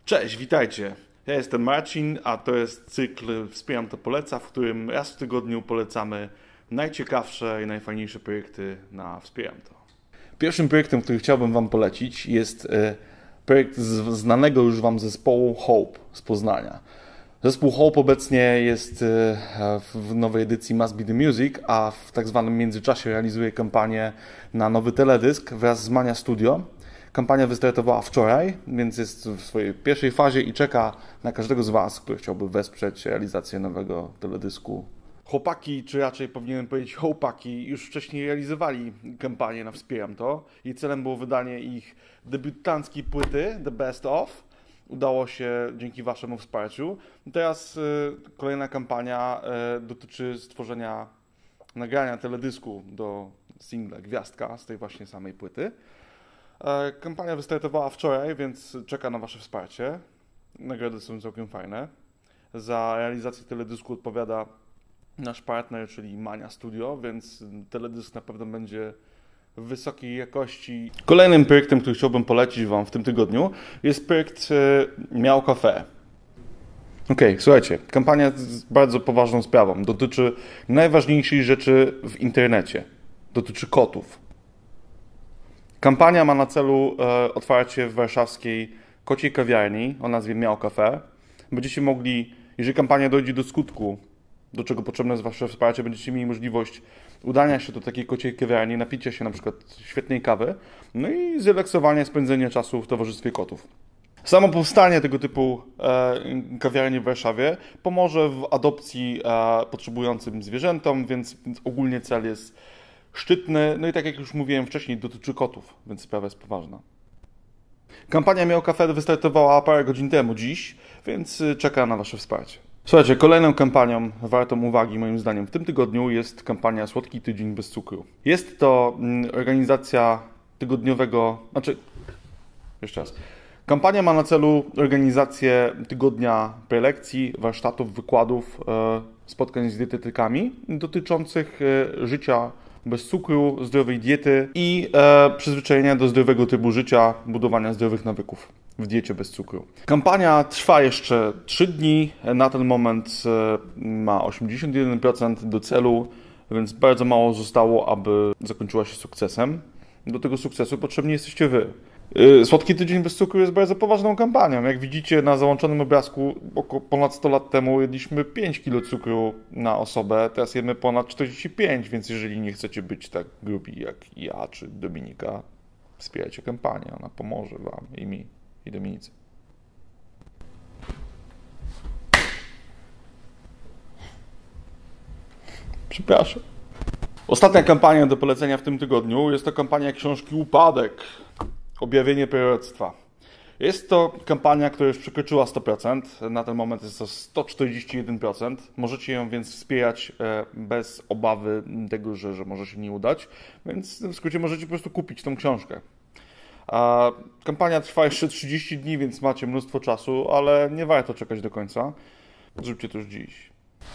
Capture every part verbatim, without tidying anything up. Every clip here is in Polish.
Cześć, witajcie. Ja jestem Marcin, a to jest cykl Wspieram to Poleca, w którym raz w tygodniu polecamy najciekawsze i najfajniejsze projekty na Wspieram to. Pierwszym projektem, który chciałbym Wam polecić, jest projekt znanego już Wam zespołu Hope z Poznania. Zespół Hope obecnie jest w nowej edycji Must Be The Music, a w tak zwanym międzyczasie realizuje kampanię na nowy teledysk wraz z Mania Studio. Kampania wystartowała wczoraj, więc jest w swojej pierwszej fazie i czeka na każdego z Was, który chciałby wesprzeć realizację nowego teledysku. Chłopaki, czy raczej powinienem powiedzieć chłopaki, już wcześniej realizowali kampanię na Wspieram to. Jej celem było wydanie ich debiutanckiej płyty The Best Of. Udało się dzięki Waszemu wsparciu. Teraz y, kolejna kampania y, dotyczy stworzenia nagrania teledysku do singla Gwiazdka z tej właśnie samej płyty. Kampania wystartowała wczoraj, więc czeka na Wasze wsparcie. Nagrody są całkiem fajne. Za realizację teledysku odpowiada nasz partner, czyli Mania Studio, więc teledysk na pewno będzie wysokiej jakości. Kolejnym projektem, który chciałbym polecić Wam w tym tygodniu, jest projekt Miał Cafe. Ok, słuchajcie, kampania jest bardzo poważną sprawą. Dotyczy najważniejszej rzeczy w internecie. Dotyczy kotów. Kampania ma na celu e, otwarcie w warszawskiej kociej kawiarni o nazwie Miał Cafe. Będziecie mogli, jeżeli kampania dojdzie do skutku, do czego potrzebne jest Wasze wsparcie, będziecie mieli możliwość udania się do takiej kociej kawiarni, napicia się na przykład świetnej kawy, no i zrelaksowania, spędzenia czasu w towarzystwie kotów. Samo powstanie tego typu e, kawiarni w Warszawie pomoże w adopcji e, potrzebującym zwierzętom, więc, więc ogólnie cel jest szczytny, no i tak jak już mówiłem wcześniej, dotyczy kotów, więc sprawa jest poważna. Kampania Miał Cafe wystartowała parę godzin temu dziś, więc czeka na Wasze wsparcie. Słuchajcie, kolejną kampanią wartą uwagi moim zdaniem w tym tygodniu jest kampania Słodki Tydzień bez cukru. Jest to organizacja tygodniowego, znaczy, jeszcze raz. Kampania ma na celu organizację tygodnia prelekcji, warsztatów, wykładów, spotkań z dietetykami dotyczących życia bez cukru, zdrowej diety i e, przyzwyczajenia do zdrowego trybu życia, budowania zdrowych nawyków w diecie bez cukru. Kampania trwa jeszcze trzy dni. Na ten moment e, ma osiemdziesiąt jeden procent do celu, więc bardzo mało zostało, aby zakończyła się sukcesem. Do tego sukcesu potrzebni jesteście Wy. Słodki Tydzień bez cukru jest bardzo poważną kampanią. Jak widzicie na załączonym obrazku, około ponad sto lat temu jedliśmy pięć kilo cukru na osobę, teraz jemy ponad czterdzieści pięć, więc jeżeli nie chcecie być tak grubi jak ja czy Dominika, wspierajcie kampanię, ona pomoże Wam i mi, i Dominice. Przepraszam. Ostatnia kampania do polecenia w tym tygodniu jest to kampania książki Upadek. Objawienie proroctwa. Jest to kampania, która już przekroczyła sto procent. Na ten moment jest to sto czterdzieści jeden procent. Możecie ją więc wspierać bez obawy tego, że, że może się nie udać. Więc w skrócie możecie po prostu kupić tą książkę. A kampania trwa jeszcze trzydzieści dni, więc macie mnóstwo czasu, ale nie warto czekać do końca. Zróbcie to już dziś.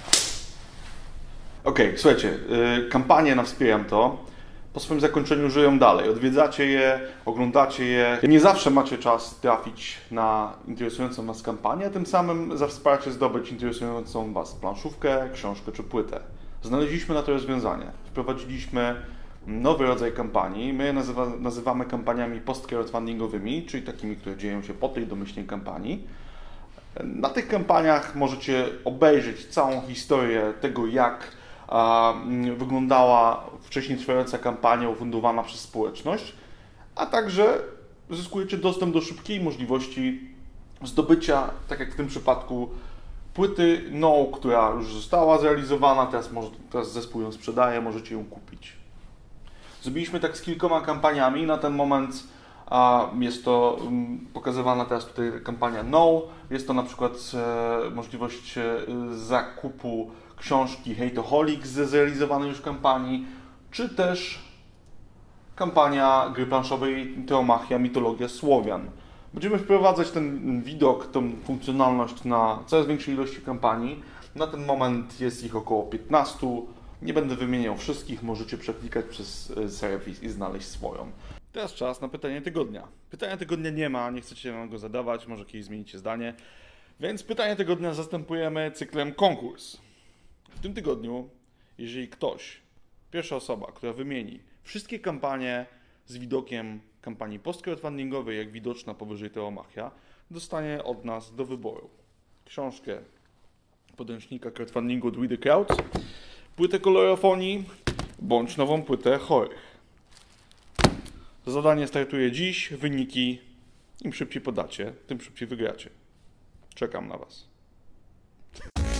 Ok, słuchajcie, kampanie na Wspieram to po swoim zakończeniu żyją dalej. Odwiedzacie je, oglądacie je. Nie zawsze macie czas trafić na interesującą Was kampanię, a tym samym za wsparcie zdobyć interesującą Was planszówkę, książkę czy płytę. Znaleźliśmy na to rozwiązanie. Wprowadziliśmy nowy rodzaj kampanii. My je nazywa, nazywamy kampaniami post-crowdfundingowymi, czyli takimi, które dzieją się po tej domyślnej kampanii. Na tych kampaniach możecie obejrzeć całą historię tego, jak wyglądała wcześniej trwająca kampania ufundowana przez społeczność, a także zyskujecie dostęp do szybkiej możliwości zdobycia, tak jak w tym przypadku, płyty No, która już została zrealizowana, teraz, może, teraz zespół ją sprzedaje, możecie ją kupić. Zrobiliśmy tak z kilkoma kampaniami, na ten moment a, jest to pokazywana teraz tutaj kampania No, jest to na przykład e, możliwość e, zakupu książki Hejtoholic ze zrealizowanej już kampanii, czy też kampania gry planszowej Teomachia Mitologia Słowian. Będziemy wprowadzać ten widok, tę funkcjonalność na coraz większej ilości kampanii. Na ten moment jest ich około piętnaście. Nie będę wymieniał wszystkich, możecie przeklikać przez serwis i znaleźć swoją. Teraz czas na pytanie tygodnia. Pytania tygodnia nie ma, nie chcecie nam go zadawać, może kiedyś zmienicie zdanie. Więc pytanie tygodnia zastępujemy cyklem konkurs. W tym tygodniu, jeżeli ktoś, pierwsza osoba, która wymieni wszystkie kampanie z widokiem kampanii post-crowdfundingowej, jak widoczna powyżej Teomachia, dostanie od nas do wyboru książkę podręcznika crowdfundingu od We The Crowd, płytę kolorofonii bądź nową płytę chorych. Zadanie startuje dziś, wyniki im szybciej podacie, tym szybciej wygracie. Czekam na Was.